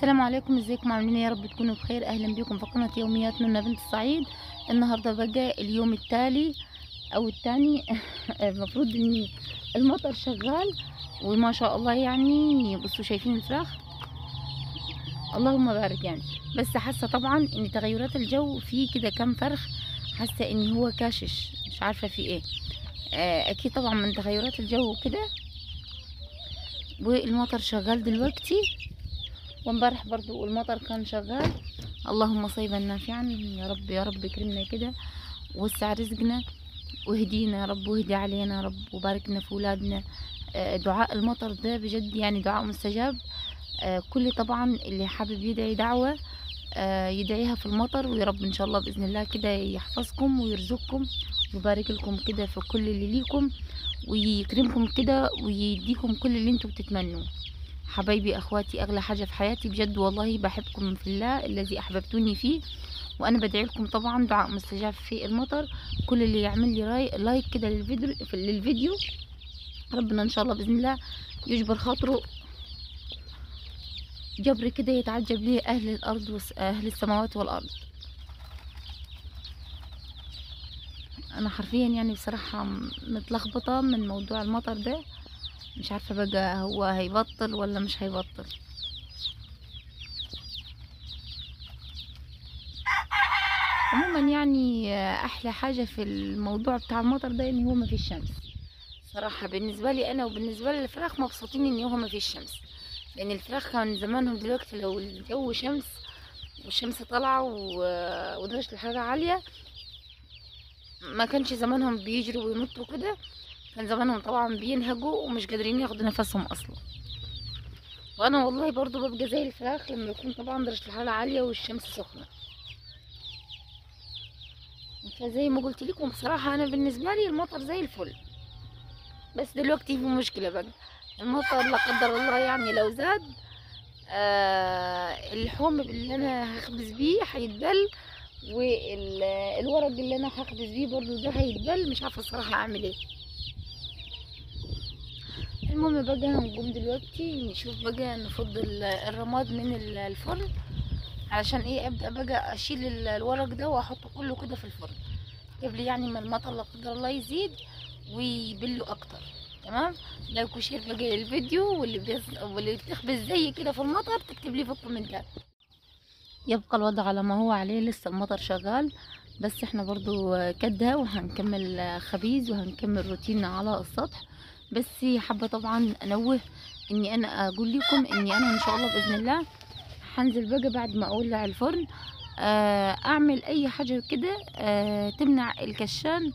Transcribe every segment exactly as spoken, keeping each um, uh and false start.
السلام عليكم، ازيكم عاملين ايه؟ يا رب تكونوا بخير. اهلا بكم في قناه يوميات نونا بنت الصعيد. النهارده بقى اليوم التالي او الثاني المفروض ان المطر شغال وما شاء الله، يعني بصوا شايفين الفراخ، اللهم بارك يعني. بس حاسه طبعا ان تغيرات الجو في كده كام فرخ، حاسه ان هو كاشش، مش عارفه في ايه. آه، اكيد طبعا من تغيرات الجو وكده. والمطر شغال دلوقتي، وامبارح برضو المطر كان شغال. اللهم صيبا نافعا يا رب، يا رب اكرمنا كده ووسع رزقنا واهدينا يا رب، واهدي علينا يا رب، وباركنا في ولادنا. آه، دعاء المطر ده بجد يعني دعاء مستجاب. آه، كل طبعا اللي حابب يدعي دعوة آه، يدعيها في المطر، ويا رب ان شاء الله باذن الله كده يحفظكم ويرزقكم ويبارك لكم كده في كل اللي ليكم، ويكرمكم كده ويديكم كل اللي انتم بتتمنوه. حبايبي اخواتي، اغلى حاجه في حياتي بجد والله، بحبكم في الله الذي احببتوني فيه، وانا بدعي لكم طبعا دعاء مستجاب في المطر. كل اللي يعمل لي راي لايك كده للفيديو للفيديو ربنا ان شاء الله باذن الله يجبر خاطره جبر كده يتعجب ليه اهل الارض واهل السماوات والارض. انا حرفيا يعني بصراحه متلخبطه من موضوع المطر ده، مش عارفه بقى هو هيبطل ولا مش هيبطل. عموما يعني احلى حاجه في الموضوع بتاع المطر ده ان هو ما فيش شمس. صراحه بالنسبه لي انا وبالنسبه للفراخ مبسوطين ان هو ما فيش شمس، لان الفراخ كان زمانهم دلوقتي لو الجو شمس والشمس طالعه ودرجه الحراره عاليه، ما كانش زمانهم بيجروا وينطوا كده، كان زمانهم طبعا بينهجوا ومش قادرين ياخدوا نفسهم اصلا. وانا والله برضو ببقى زي الفراخ لما يكون طبعا درجه الحراره عاليه والشمس سخنه. فزي ما قلت لكم بصراحه انا بالنسبه لي المطر زي الفل. بس دلوقتي في مشكله بقى، المطر لا قدر الله يعني لو زاد آه اللحوم اللي انا هخبز بيه هيتبل، والورق اللي انا هخبز بيه برضو ده هيتبل، مش عارفه الصراحه اعمل ايه. المهم بقى هنقوم دلوقتي نشوف بقى نفض الرماد من الفرن، علشان ايه ابدا بقى اشيل الورق ده واحطه كله كده في الفرن قبل يعني ما المطر لا قدر الله يزيد ويبلوا اكتر. تمام، لايك وشير بقى للفيديو، واللي بيص... واللي بتخبز زي كده في المطر تكتب لي في الكومنتات. يبقى الوضع على ما هو عليه، لسه المطر شغال، بس احنا برضو كده وهنكمل خبيز وهنكمل روتيننا على السطح. بس حابه طبعا انوه اني انا اقول لكم اني انا ان شاء الله باذن الله هنزل بقى بعد ما اولع الفرن اعمل اي حاجه كده تمنع الكشان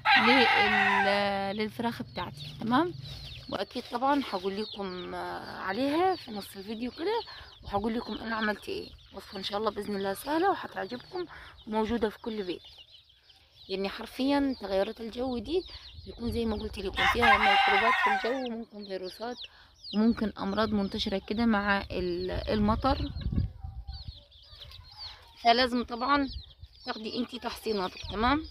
للفراخ بتاعتي. تمام، واكيد طبعا هقول لكم عليها في نص الفيديو كده، وهقول لكم انا عملت ايه. وصفه ان شاء الله باذن الله سهله وهتعجبكم وموجوده في كل بيت، لان حرفيا تغيرات الجو دي بيكون زي ما قلت لكم فيها ميكروبات في الجو، وممكن فيروسات وممكن امراض منتشره كده مع المطر. فلازم طبعا تاخدي انتي تحصيناتك. تمام،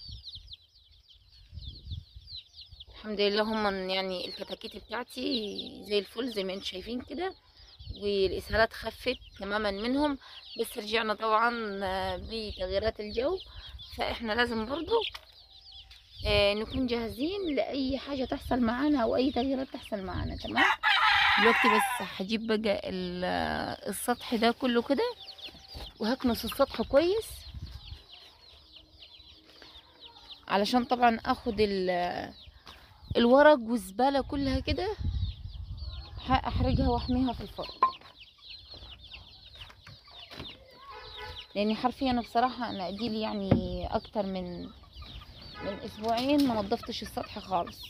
الحمد لله هم يعني الكتاكيت بتاعتي زي الفل زي ما انتم شايفين كده، والاسهالات خفت تماما منهم. بس رجعنا طبعا بتغيرات الجو، فاحنا لازم برضو نكون جاهزين لاي حاجه تحصل معانا او اي تغييرات تحصل معانا. تمام، دلوقتي بس هجيب بقى السطح ده كله كده وهكنس السطح كويس، علشان طبعا اخد الورق والزباله كلها كده احرجها واحميها في الفرن، لاني حرفيا بصراحه انا اديلي يعني اكتر من من اسبوعين ما نضفتش السطح خالص.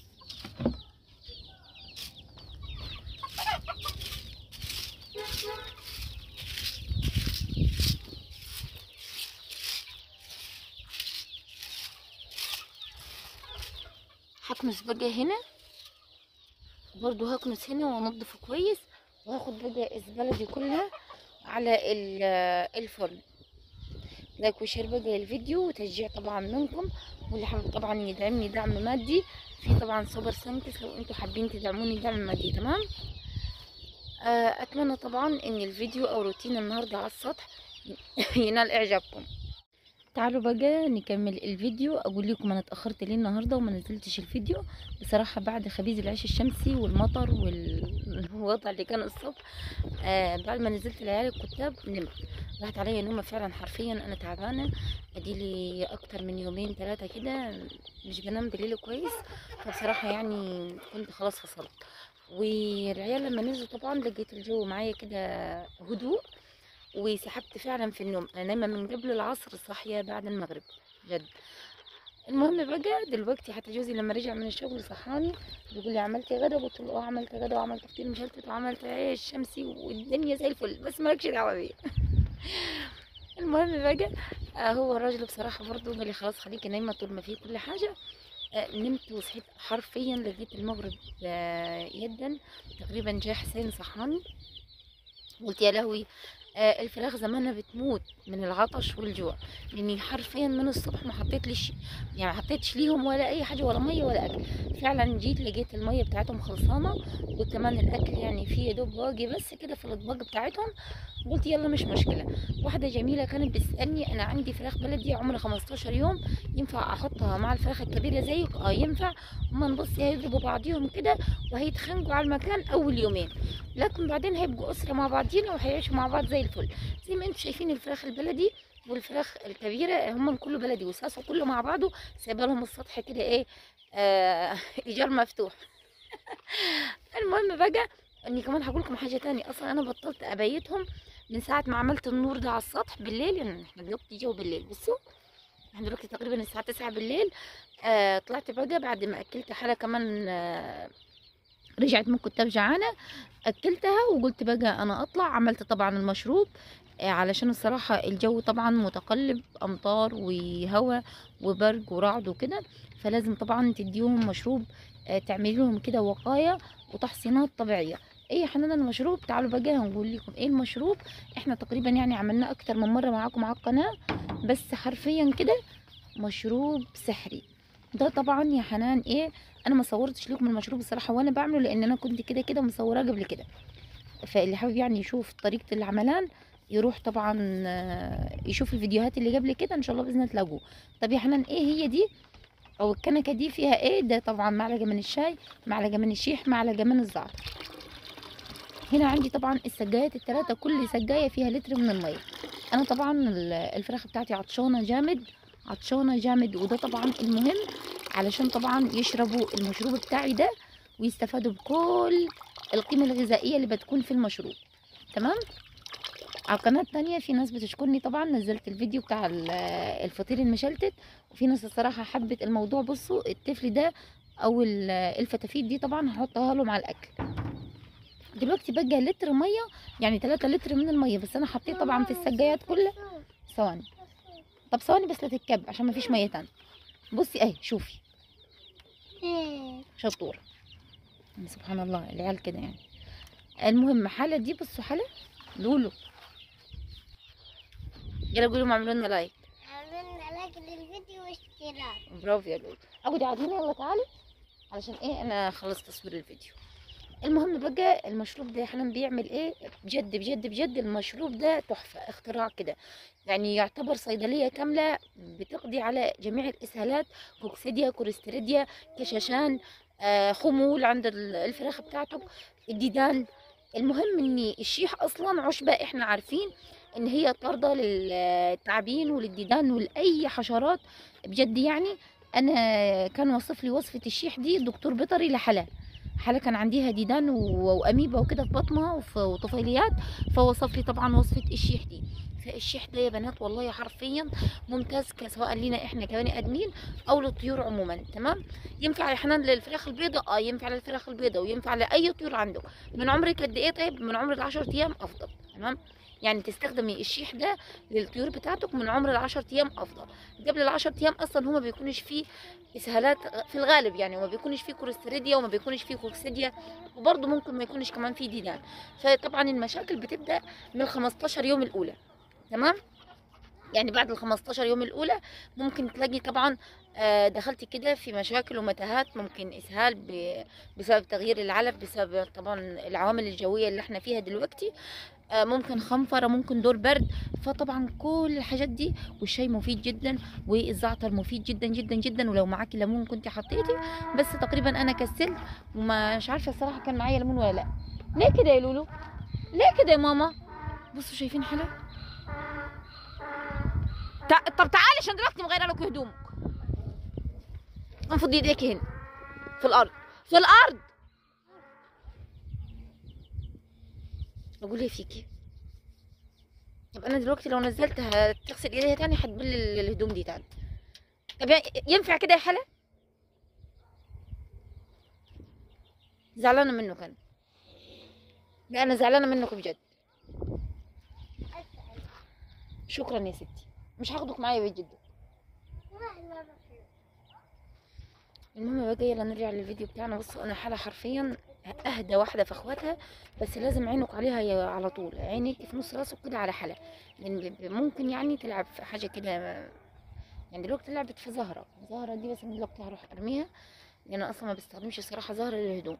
هكنس بقى هنا برضو، هكنس هنا وانضفه كويس، وهاخد بقى الزباله دي كلها على الفرن. لايك وشير بقى الفيديو وتشجيع طبعا منكم، واللي حابب طبعا يدعمني دعم مادي في طبعا سوبر سانكس لو انتوا حابين تدعموني دعم مادي. تمام، آه، اتمنى طبعا ان الفيديو او روتين النهارده على السطح ينال اعجابكم. تعالوا بقى نكمل الفيديو. اقول لكم انا اتاخرت ليه النهارده وما نزلتش الفيديو. بصراحه بعد خبيز العيش الشمسي والمطر والوضع اللي كان الصبح، آه بعد ما نزلت العيال الكتاب نمت. راحت عليا نومه فعلا، حرفيا انا تعبانه. اديلي اكتر من يومين ثلاثه كده مش بنام بالليل كويس. فبصراحه يعني كنت خلاص فصلت. والعيال لما نزلوا طبعا لقيت الجو معايا كده هدوء، وسحبت فعلا في النوم. انا نايمه من قبل العصر، صاحيه بعد المغرب جد. المهم بقى دلوقتي حتى جوزي لما رجع من الشغل صحاني بيقول لي عملتي غدا؟ قلت له اه عملت غدا وعملت فطير مشلتت وعملت عيش شمسي والدنيا زي الفل، بس مالكش دعوه بيا. المهم بقى آه هو الراجل بصراحه برضه قال لي خلاص خليكي نايمه طول ما في كل حاجه. آه نمت وصحيت حرفيا لقيت المغرب آه يدا تقريبا. جه حسين صحاني، قلت يا لهوي، آه الفراخ زمانها بتموت من العطش والجوع، لاني حرفيا من الصبح ما حطيتليش، يعني ما حطيتش ليهم ولا اي حاجه، ولا ميه ولا اكل. فعلا جيت لقيت الميه بتاعتهم خلصانه، وكمان الاكل يعني في يا دوب باقي بس كده في الاطباق بتاعتهم. قلت يلا مش مشكله. واحده جميله كانت بتسالني انا عندي فراخ بلدي عمرها خمستاشر يوم، ينفع احطها مع الفراخ الكبيره زيك؟ اه ينفع. هما نبص هيضربوا بعضيهم كده وهيتخانقوا على المكان اول يومين، لكن بعدين هيبقوا اسره مع بعضينا وهيعيشوا مع بعض زي الفل. زي ما انتم شايفين الفراخ البلدي والفراخ الكبيره هم كله بلدي وساسه كله مع بعضه. سايبه لهم السطح كده ايه، آه ايجار مفتوح. المهم بقى اني كمان هقول لكم حاجه تاني. اصلا انا بطلت ابيتهم من ساعه ما عملت النور ده على السطح بالليل. يعني احنا دلوقتي جو بالليل، بصوا احنا دلوقتي تقريبا الساعه تسعة بالليل. آه طلعت بقى بعد ما اكلت حاله كمان، آه رجعت من كتاب جعانه اكلتها وقلت بقى انا اطلع. عملت طبعا المشروب، آه، علشان الصراحة الجو طبعا متقلب، امطار وهواء وبرد ورعد وكده، فلازم طبعا تديهم مشروب، آه، تعملي لهم كده وقاية وتحصينات طبيعية. ايه يا حنان المشروب؟ تعالوا بقى هنقول لكم ايه المشروب. احنا تقريبا يعني عملناه اكتر من مرة معاكم على القناة، بس حرفيا كده مشروب سحري. ده طبعا يا حنان ايه، انا ما صورتش لكم المشروب الصراحه وانا بعمله، لان انا كنت كده كده مصوراه قبل كده. فاللي حابب يعني يشوف طريقه العملان يروح طبعا آه، يشوف الفيديوهات اللي قبل كده ان شاء الله باذن الله تلاقوه. طب يا حنان ايه هي دي او الكنكه دي فيها ايه؟ ده طبعا معلقه من الشاي، معلقه من الشيح، معلقه من الزعتر. هنا عندي طبعا السجايات الثلاثه، كل سجايه فيها لتر من الميه. انا طبعا الفراخ بتاعتي عطشانه جامد، عطشانه جامد، وده طبعا المهم علشان طبعا يشربوا المشروب بتاعي ده ويستفادوا بكل القيمه الغذائيه اللي بتكون في المشروب. تمام. على القناه التانية في ناس بتشكرني طبعا، نزلت الفيديو بتاع الفطير المشلتت، وفي ناس الصراحه حبت الموضوع. بصوا الطفل ده او الفتافيت دي طبعا هحطها له مع الاكل. دلوقتي بقى لتر ميه، يعني ثلاثة لتر من الميه، بس انا حطيت طبعا في السجايات كلها. ثواني، طب ثواني بس لا تتكب عشان ما فيش ميه تانية. بصي اهي شوفي، شطوره سبحان الله العيال كده يعني. المهم حلا دي، بصوا حلا لولو، يلا قولوا لهم اعملوا لنا لايك، اعملوا لنا لايك للفيديو واشتراك. برافو يا لولو. اقعدي قاعدين يلا تعالي علشان ايه انا خلصت تصوير الفيديو. المهم بقى المشروب ده يا حنان بيعمل ايه بجد بجد بجد. المشروب ده تحفه اختراع كده، يعني يعتبر صيدليه كامله بتقضي على جميع الاسهالات، كوكسيديا، كوليستيريديا، كشاشان، آه خمول عند الفراخ بتاعتك، الديدان. المهم ان الشيح اصلا عشبه احنا عارفين ان هي طارده للتعابين وللديدان ولاي حشرات بجد. يعني انا كان وصف لي وصفه الشيح دي دكتور بيطري لحلا. حالة كان عنديها ديدان واميبا وكده في بطنها وطفيليات، فوصف لي طبعا وصفه الشيح دي. فالشيح ده يا بنات والله حرفيا ممتاز، سواء لينا احنا كبني ادمين او للطيور عموما. تمام. ينفع يا حنان للفراخ البيضاء؟ اه ينفع للفراخ البيضاء، وينفع لاي طيور عندك. من عمرك قد ايه؟ طيب من عمر العشر ايام افضل. تمام. يعني تستخدمي الشيح ده للطيور بتاعتك من عمر العشر ايام افضل. قبل العشر ايام اصلا هو ما بيكونش فيه اسهالات في الغالب، يعني وما بيكونش فيه كوليستيريديا وما بيكونش فيه كوكسيديا، وبرده ممكن ما يكونش كمان فيه ديدان. فطبعا المشاكل بتبدا من ال خمستاشر يوم الاولى. تمام. يعني بعد ال خمستاشر يوم الاولى ممكن تلاقي طبعا آه، دخلتي كده في مشاكل ومتاهات، ممكن اسهال ب- بسبب تغيير العلف، بسبب طبعا العوامل الجويه اللي احنا فيها دلوقتي، آه، ممكن خنفره، ممكن دور برد. فطبعا كل الحاجات دي، والشاي مفيد جدا، والزعتر مفيد جدا جدا جدا، ولو معاكي ليمون كنت حطيتي، بس تقريبا انا كسلت ومش عارفه الصراحه كان معايا ليمون ولا لا. ليه كده يا لولو؟ ليه كده يا ماما؟ بصوا شايفين حلا؟ تع... طب تعالي عشان دلوقتي مغيره لك هدومك. انفضي ايديك هنا في الارض، في الارض. اقول ايه فيكي؟ طب انا دلوقتي لو نزلت هتغسل ايديها تاني، هتبل ال- الهدوم دي تاني. طب ي- ينفع كده يا حلا؟ زعلانه منك انا. لا انا زعلانه منك بجد. شكرا يا ستي، مش هاخدك معايا بيت جدا. المهم بقى يلا نرجع للفيديو بتاعنا. بصوا انا حالة حرفيا اهدى واحده في اخواتها، بس لازم عينك عليها يا- على طول، عينك في نص راسك كده على حلا، لان ب- ب- ممكن يعني تلعب في حاجه كده. يعني دلوقتي لعبت في زهره، زهره دي بس أنا دلوقتي هروح ارميها، لان انا اصلا ما بستخدمش صراحه زهره للهدوم.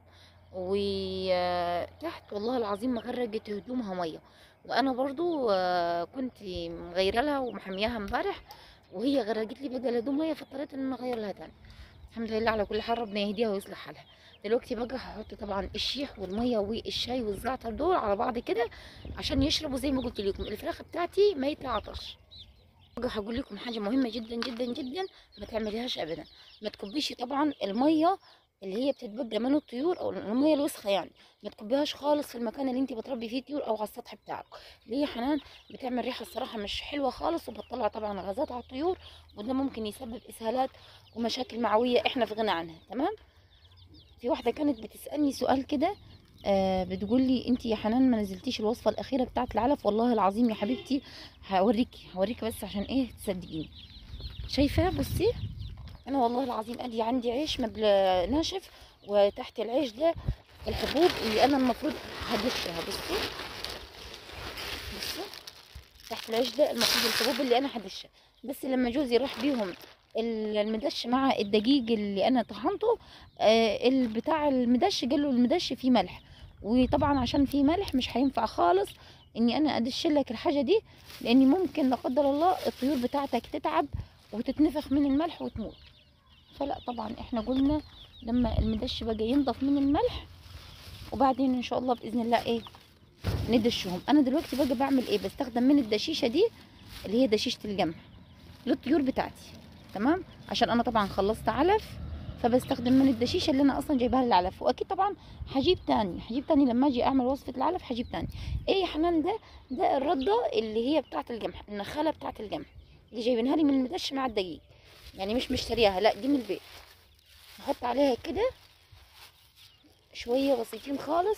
وتحت والله العظيم ما غرقت هدومها ميه، وانا برضو آه، كنت مغيره لها ومحمياها امبارح، وهي غرقت لي بقى الهدوم ميه، فاضطريت ان انا اغير لها تاني. الحمد لله على كل حال، ربنا يهديها ويصلح حالها. دلوقتي بقى هحط طبعا الشيح والميه والشاي والزعتر دول على بعض كده عشان يشربوا. زي ما قلت لكم الفراخ بتاعتي ميته عطش. بقى هقول لكم حاجه مهمه جدا جدا جدا ما تعمليهاش ابدا. ما تكبيش طبعا الميه اللي هي بتتبقى من الطيور او الميه الوسخه، يعني ما تكبيهاش خالص في المكان اللي انت بتربي فيه طيور او على السطح بتاعك. ليه يا حنان؟ بتعمل ريحه الصراحه مش حلوه خالص، وبتطلع طبعا غازات على الطيور، وده ممكن يسبب اسهالات ومشاكل معويه احنا في غنى عنها. تمام. في واحده كانت بتسالني سؤال كده، آه بتقول لي انت يا حنان ما نزلتيش الوصفه الاخيره بتاعه العلف. والله العظيم يا حبيبتي هوريكي هوريكي بس عشان ايه تصدقيني. شايفه؟ بصي انا والله العظيم ادي عندي عيش مبل ناشف، وتحت العيش ده الحبوب اللي انا المفروض هدشها. بصي بصي تحت العيش ده المفروض الحبوب اللي انا هدشها، بس لما جوزي راح بيهم ال- المدش مع الدقيق اللي انا طحنته، آه البتاع المدش قال له المدش فيه ملح، وطبعا عشان فيه ملح مش هينفع خالص اني انا ادش لك الحاجه دي، لاني ممكن لا قدر الله الطيور بتاعتك تتعب وتتنفخ من الملح وتموت. فلا طبعا احنا قلنا لما المدش بقى ينضف من الملح، وبعدين ان شاء الله باذن الله ايه ندشهم. انا دلوقتي بقى بعمل ايه؟ بستخدم من الدشيشه دي اللي هي دشيشه القمح للطيور بتاعتي. تمام. عشان انا طبعا خلصت علف، فبستخدم من الدشيشه اللي انا اصلا جايباها للعلف، واكيد طبعا هجيب تاني هجيب تاني لما اجي اعمل وصفه العلف هجيب تاني. ايه يا حنان؟ ده ده الرده اللي هي بتاعه القمح، النخاله بتاعه القمح اللي جايبينها لي من المدش مع الدقيق، يعني مش مشترياها، لا دي من البيت. نحط عليها كده شويه بسيطين خالص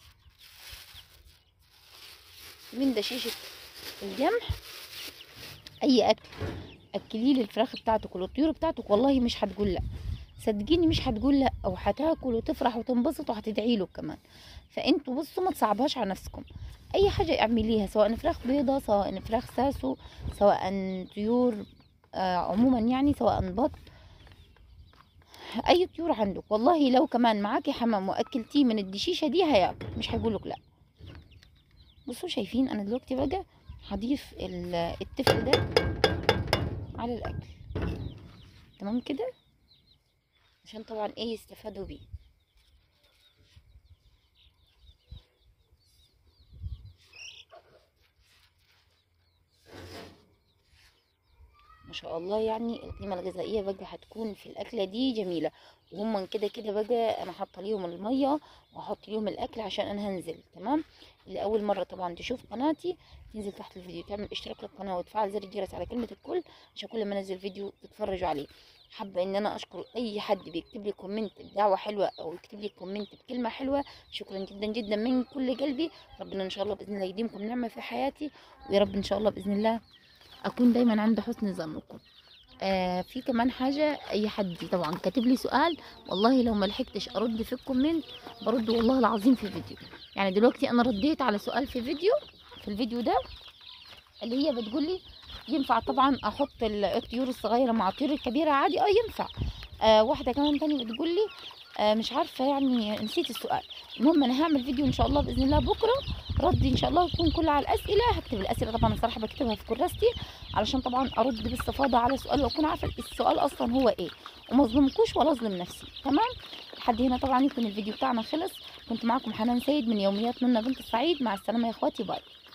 من دشيشه القمح. اي اكل اكليه للفراخ بتاعتك وللطيور بتاعتك والله مش هتقول لا، صدقيني مش هتقول لا، او هتاكل وتفرح وتنبسط وهتدعي له كمان. فانتوا بصوا ما تصعبهاش على نفسكم. اي حاجه اعمليها، سواء فراخ بيضه، سواء فراخ ساسو، سواء طيور آه عموما، يعني سواء بط، اي طيور عندك، والله لو كمان معاكي حمام واكلتيه من الدشيشه دي هياكل، مش هيقولك لا. بصوا شايفين؟ انا دلوقتي بقى هضيف ال- التفل ده على الاكل. تمام كده، عشان طبعا ايه يستفادوا بيه. ما شاء الله، يعني القيمة الغذائية بقى هتكون في الأكلة دي جميلة. وهم كده كده بقى أنا حاطة ليهم المية وهحط ليهم الأكل عشان أنا هنزل. تمام. اللي أول مرة طبعا تشوف قناتي تنزل تحت الفيديو تعمل اشتراك للقناة وتفعل زر الجرس على كلمة الكل عشان كل ما انزل فيديو تتفرجوا عليه. حابة ان انا اشكر اي حد بيكتب لي كومنت بدعوة حلوة او يكتب لي كومنت بكلمة حلوة، شكرا جدا جدا من كل قلبي. ربنا ان شاء الله باذن الله يديمكم نعمة في حياتي، ويا رب ان شاء الله باذن الله اكون دايما عند حسن ظنكم. آه في كمان حاجه، اي حد طبعا كاتب لي سؤال والله لو ما لحقتش ارد في الكومنت برد والله العظيم في فيديو. يعني دلوقتي انا رديت على سؤال في فيديو، في الفيديو ده اللي هي بتقول لي ينفع طبعا احط ال- الطيور الصغيره مع الطيور الكبيره عادي، اه ينفع. آه واحده كمان تانية بتقول لي آه مش عارفه يعني نسيت السؤال. المهم انا هعمل فيديو ان شاء الله باذن الله بكره ردي ان شاء الله يكون كله على الاسئله. هكتب الاسئله طبعا الصراحه بكتبها في كراستي علشان طبعا ارد باستفاضه على سؤال واكون عارفه السؤال اصلا هو ايه، وما اظلمكوش ولا اظلم نفسي. تمام. لحد هنا طبعا يكون الفيديو بتاعنا خلص. كنت معاكم حنان سيد من يوميات منى بنت السعيد. مع السلامه يا اخواتي، باي.